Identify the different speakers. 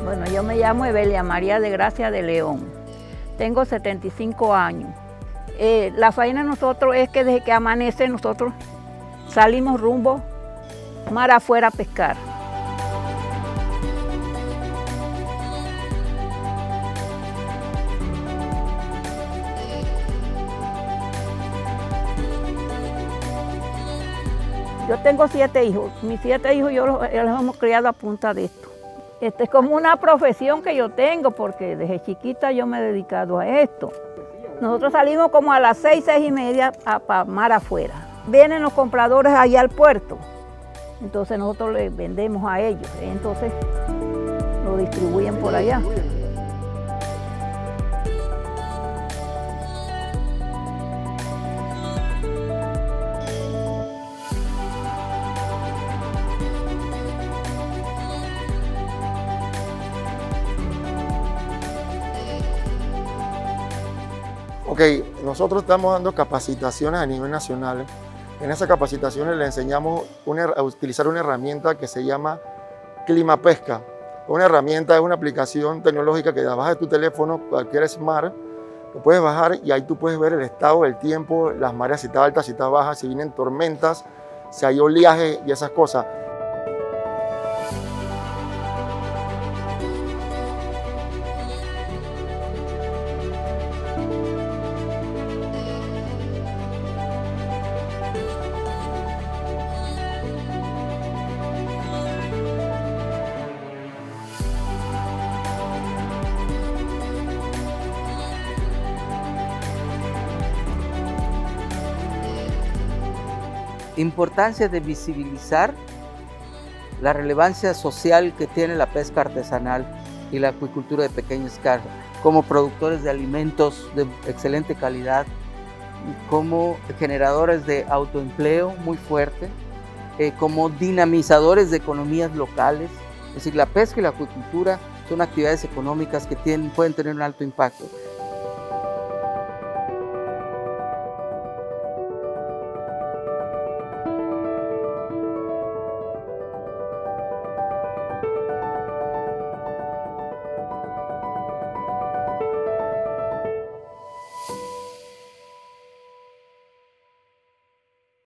Speaker 1: Bueno, yo me llamo Evelia María de Gracia de León. Tengo 75 años. La faena de nosotros es que desde que amanece nosotros salimos rumbo mar afuera a pescar. Yo tengo 7 hijos. Mis 7 hijos yo los hemos criado a punta de esto. Es como una profesión que yo tengo porque desde chiquita yo me he dedicado a esto. Nosotros salimos como a las 6, 6:30 para mar afuera. Vienen los compradores allá al puerto. Entonces nosotros les vendemos a ellos. Entonces lo distribuyen por allá.
Speaker 2: Ok, nosotros estamos dando capacitaciones a nivel nacional. En esas capacitaciones le enseñamos a utilizar una herramienta que se llama Climapesca. Una herramienta es una aplicación tecnológica que bajas de tu teléfono, cualquier smart, lo puedes bajar y ahí tú puedes ver el estado del tiempo, las mareas, si está alta, si está baja, si vienen tormentas, si hay oleaje y esas cosas.
Speaker 3: Importancia de visibilizar la relevancia social que tiene la pesca artesanal y la acuicultura de pequeña escala, como productores de alimentos de excelente calidad, como generadores de autoempleo muy fuerte, como dinamizadores de economías locales. Es decir, la pesca y la acuicultura son actividades económicas que pueden tener un alto impacto.